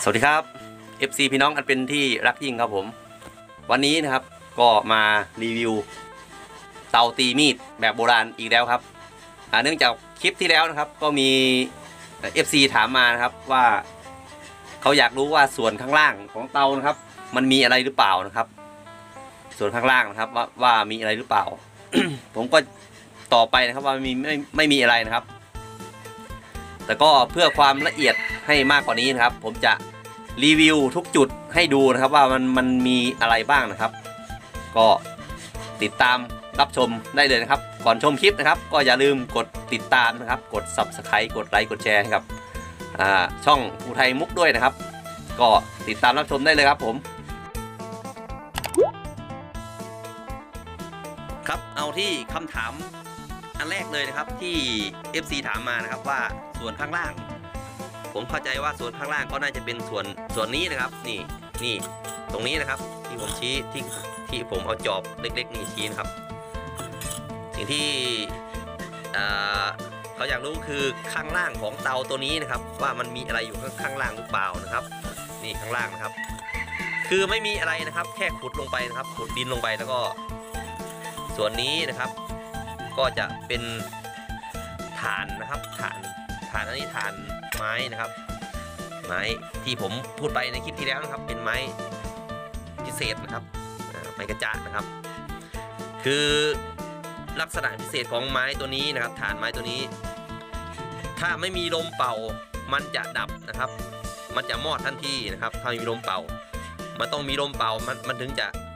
วัสดีครับ FC พี่น้องอันเป็นที่รักยิ่งครับผมวันนี้นะครับก็มารีวิวเตาตีมีดแบบโบราณอีกแล้วครับเนื่องจากคลิปที่แล้วนะครับก็มี FC ถามมานะครับว่าเขาอยากรู้ว่าส่วนข้างล่างของเตานะครับมันมีอะไรหรือเปล่านะครับส่วนข้างล่างนะครับว่ามีอะไรหรือเปล่า ผมก็ต่อไปนะครับว่าไม่มีอะไรนะครับแต่ก็เพื่อความละเอียดให้มากกว่านี้นะครับผมจะรีวิวทุกจุดให้ดูนะครับว่ามันมีอะไรบ้างนะครับก็ติดตามรับชมได้เลยนะครับก่อนชมคลิปนะครับก็อย่าลืมกดติดตามนะครับกด Subscribe กดไลค์กดแชร์ให้กับช่องภูไทยมุกด้วยนะครับก็ติดตามรับชมได้เลยครับผมครับเอาที่คำถามอันแรกเลยนะครับที่ FC ถามมานะครับว่าส่วนข้างล่างผมเข้าใจว่าส่วนข้างล่างก็น่าจะเป็นส่วนนี้นะครับนี่ตรงนี้นะครับที่ผมชี้ที่ผมเอาจอบเล็กๆนี่ชี้นะครับสิ่งที่เขาอยากรู้คือข้างล่างของเตาตัวนี้นะครับว่ามันมีอะไรอยู่ข้างล่างหรือเปล่านะครับนี่ข้างล่างนะครับคือไม่มีอะไรนะครับแค่ขุดลงไปนะครับขุดดินลงไปแล้วก็ส่วนนี้นะครับก็จะเป็นถ่านนะครับถ่านอันนี้ถ่านไม้นะครับไม้ที่ผมพูดไปในคลิปที่แล้วนะครับเป็นไม้พิเศษนะครับไม้กระจาดนะครับคือลักษณะพิเศษของไม้ตัวนี้นะครับถ่านไม้ตัวนี้ถ้าไม่มีลมเป่ามันจะดับนะครับมันจะมอดทันทีนะครับถ้ามีลมเป่ามันต้องมีลมเป่ามันถึง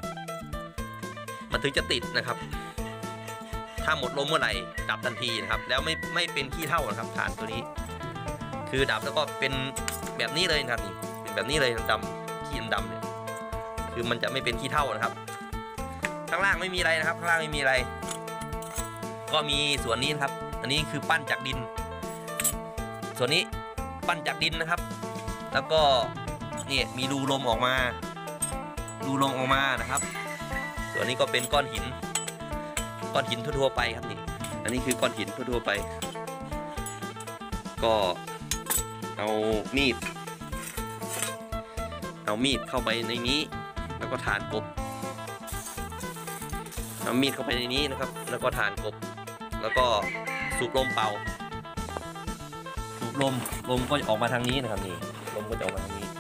จะติดนะครับถ้าหมดลมเมื่อไหร่ดับทันทีนะครับแล้วไม่เป็นขี้เถ้านะครับถ่านตัวนี้คือดับแล้วก็เป็นแบบนี้เลยนะครับนี่เป็นแบบนี้เลยดำขี้ดำเนี่ยคือมันจะไม่เป็นขี้เถ้านะครับข้างล่างไม่มีอะไรนะครับข้างล่างไม่มีอะไรก็มีส่วนนี้นะครับอันนี้คือปั้นจากดินส่วนนี้ปั้นจากดินนะครับแล้วก็นี่มีรูลมออกมานะครับส่วนนี้ก็เป็นก้อนหินทั่วๆไปครับนี่อันนี้คือก้อนหินทั่วๆไปก็เอามีดเข้าไปในนี้แล้วก็ถ่านกบเอามีดเข้าไปในนี้นะครับแล้วก็ถ่านกบแล้วก็สูบลมเป่าสูบลมก็จะออกมาทางนี้นะครับนี่ลมก็จะออกมาทางนี้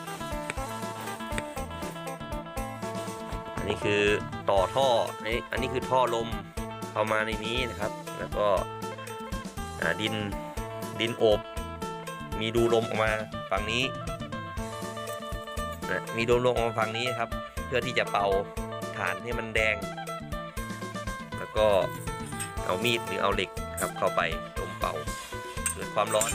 อันนี้คือต่อท่ออันนี้คือท่อลมเข้ามาในนี้นะครับแล้วก็ดินโอบมีดูลมออกมาฝั่งนี้มีดูลมออกมาฝั่งนี้ครับเพื่อที่จะเป่าถ่านให้มันแดงแล้วก็เอามีดหรือเอาเหล็กครับเข้าไปลมเป่าเกิดความร้อน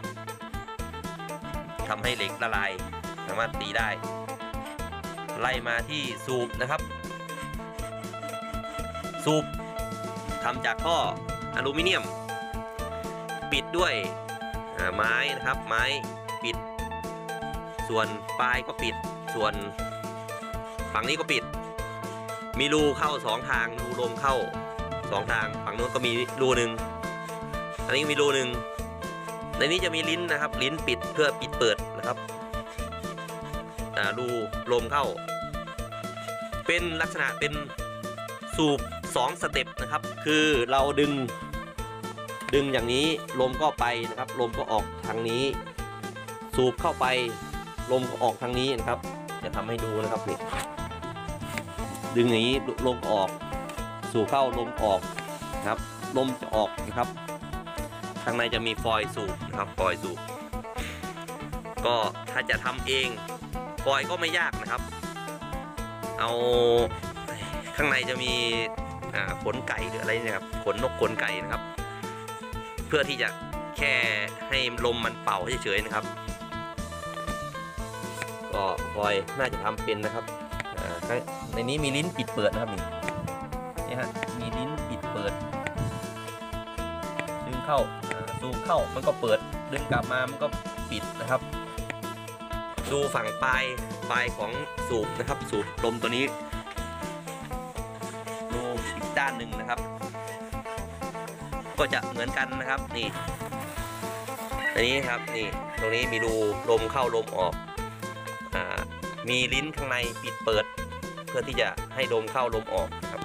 ทำให้เหล็กละลายสามารถตีได้ไล่มาที่สูบนะครับสูบทำจากท่ออลูมิเนียมปิดด้วยไม้นะครับไม้ปิดส่วนปลายก็ปิดส่วนฝั่งนี้ก็ปิดมีรูเข้า2ทางรูลมเข้า2ทางฝั่งนู้นก็มีรูหนึ่งอันนี้มีรูหนึ่งในนี้จะมีลิ้นนะครับลิ้นปิดเพื่อปิดเปิดนะครับรูลมเข้าเป็นลักษณะเป็นสูบ2สเต็ปนะครับคือเราดึงอย่างนี้ลมก็ไปนะครับลมก็ออกทางนี้สูบเข้าไปลมก็ออกทางนี้นะครับจะทำให้ดูนะครับนี่ดึงอย่างนี้ลมออกสูบเข้าลมออกนะครับลมจะออกนะครับข้างในจะมีฟอยล์สูบนะครับฟอยล์สูบก็ถ้าจะทำเองฟอยล์ก็ไม่ยากนะครับเอาข้างในจะมีขนไก่หรืออะไรเนี่ยครับขนนกขนไก่นะครับเพื่อที่จะแค่ให้ลมมันเป่าเฉยๆนะครับก็ฟอยล์น่าจะทำเป็นนะครับในนี้มีลิ้นปิดเปิดนะครับนี่ฮะมีลิ้นปิดเปิดดึงเข้าซูมเข้ามันก็เปิดดึงกลับมามันก็ปิดนะครับดูฝั่งปลายของสูบนะครับสูบลมตัวนี้ดูอีกด้านหนึ่งนะครับก็จะเหมือนกันนะครับนี่อันนี้ครับนี่ตรงนี้มีรูลมเข้าลมออกมีลิ้นข้างในปิดเปิดเพื่อที่จะให้ลมเข้าลมออกนะครับ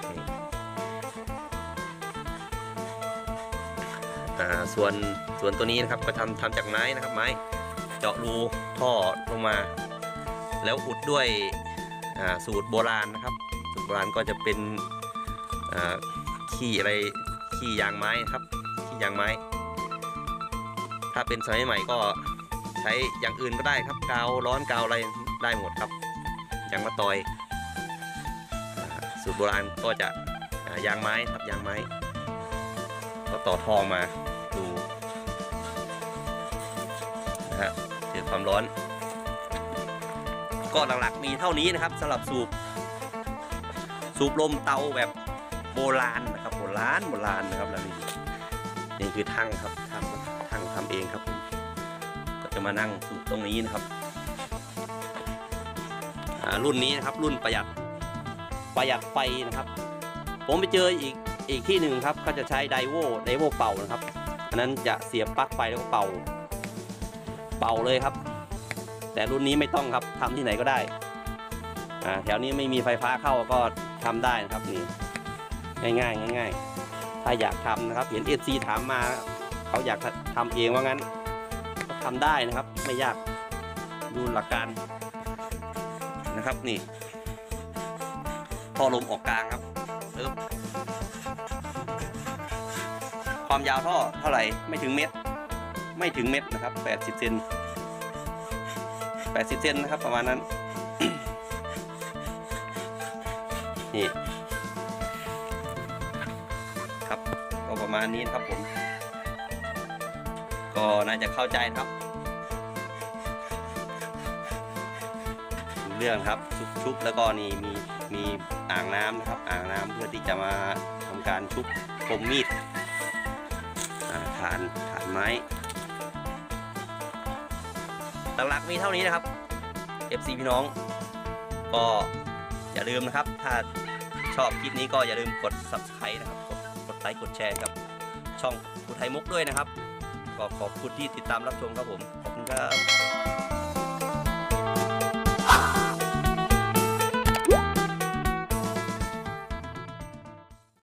ส่วนตัวนี้นะครับก็ทำจากไม้นะครับไม้เจาะรูท่อลงมาแล้วอุดด้วยสูตรโบราณนะครับสูตรโบราณก็จะเป็นขี้อะไรขี้ยางไม้ครับขี้ยางไม้ถ้าเป็นสมัยใหม่ก็ใช้อย่างอื่นก็ได้ครับกาวร้อนกาวอะไรได้หมดครับยางมะตอยสูตรโบราณก็จะยางไม้ครับยางไม้ก็ต่อท่อมาดูนะฮะเจอความร้อนก็หลักๆมีเท่านี้นะครับสำหรับสูบลมเตาแบบโบราณนะครับโบราณนะครับแล้วนี่คือทั้งครับทั้งทำเองครับผมก็จะมานั่งสูบตรงนี้นะครับรุ่นนี้นะครับรุ่นประหยัดไฟนะครับผมไปเจออีกที่หนึ่งครับเขาจะใช้ไดโวเป่านะครับอันนั้นจะเสียบปลั๊กไฟแล้วก็เป่าเลยครับแต่รุ่นนี้ไม่ต้องครับทำที่ไหนก็ได้แถวนี้ไม่มีไฟฟ้าเข้าก็ทำได้นะครับนี่ง่ายถ้าอยากทำนะครับเห็น FC ถามมาเขาอยากทำเองว่างั้นก็ทำได้นะครับไม่ยากดูหลักการนะครับนี่ท่อลมออกกลางครับความยาวท่อเท่าไหร่ไม่ถึงเมตรนะครับ80 เซนนะครับประมาณนั้น นี่ครับก็ประมาณนี้นะครับผมก็น่าจะเข้าใจครับเรื่องครับชุบแล้วก็นี่มีอ่างน้ำนะครับอ่างน้ำเพื่อที่จะมาทำการชุบคมมีดฐานไม้หลักๆมีเท่านี้นะครับ FC พี่น้องก็อย่าลืมนะครับถ้าชอบคลิปนี้ก็อย่าลืมกด Subscribe นะครับกดไลค์กดแชร์กับช่องอุทัยมุกด้วยนะครับก็ขอบคุณที่ติดตามรับชมครับผมขอบคุณครับ